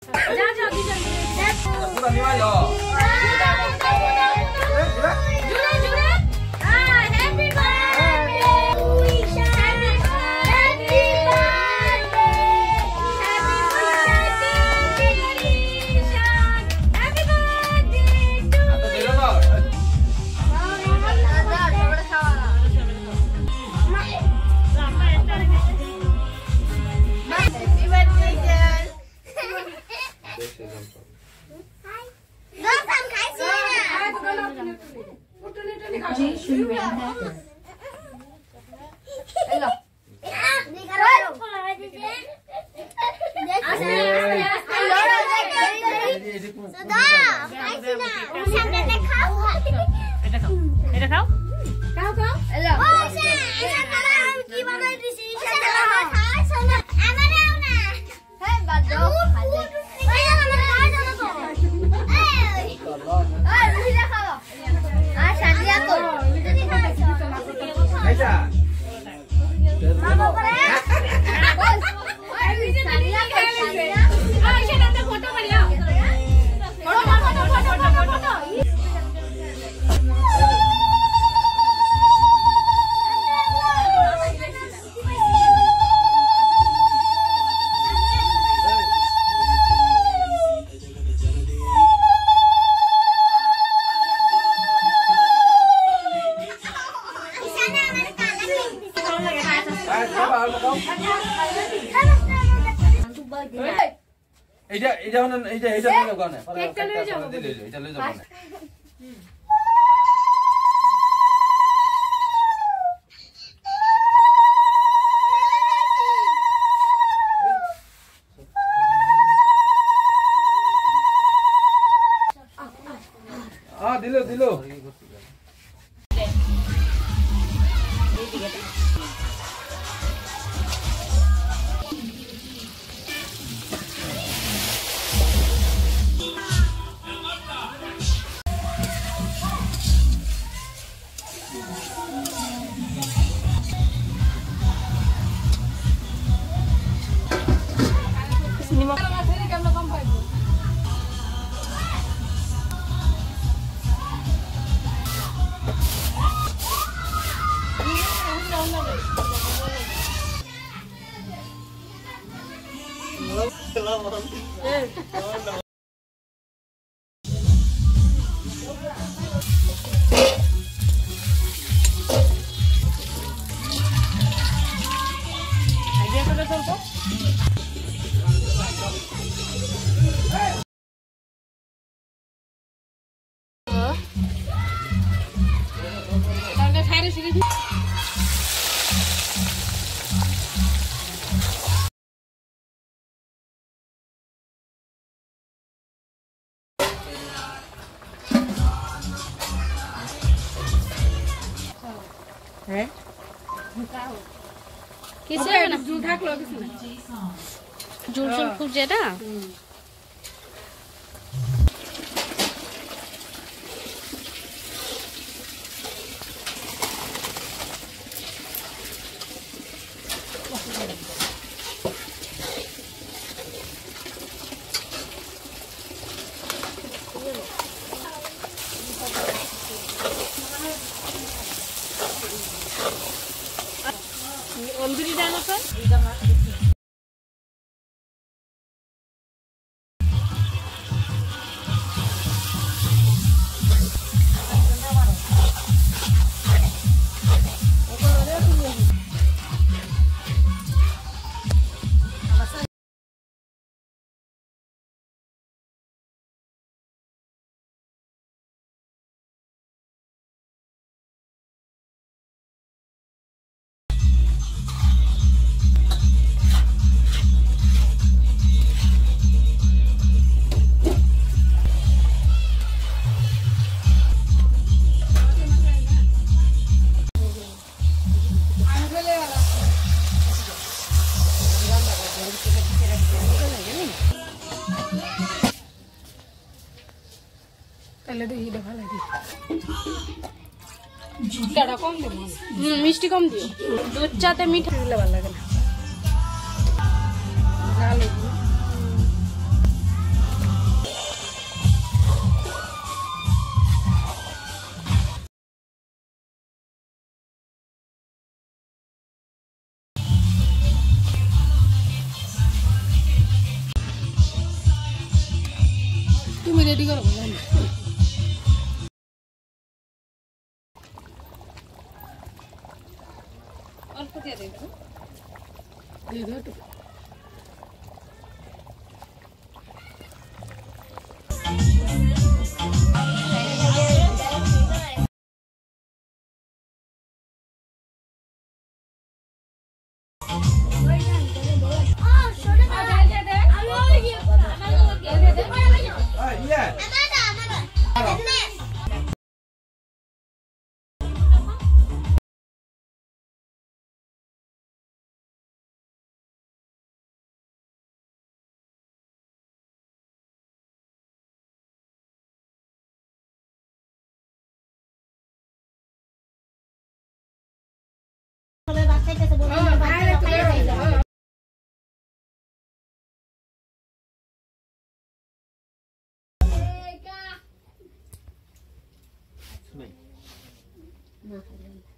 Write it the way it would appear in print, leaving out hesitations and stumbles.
जा जा दीजिए पूरा निवाल हो जुड़े जुड़े हां happy birthday Visha happy birthday happy birthday to दिलो ना এটা নিয়ে গানে কেকটা নিয়ে যাও এটা নিয়ে যাও দিলো হ্যাঁ কিসের না জুল থাকলো কিছু না জুল জুল খুঁজে না অন্ধুরি জানো তো তাহলে দেখি এটা ভালো লাগে জুটাটা কম দিও মিষ্টি কম দিও দুধ চাতে মিঠা দিলে ভালো লাগে না রেডি করো অল্প দিয়ে দেবো দিয়ে দাও একটু नहीं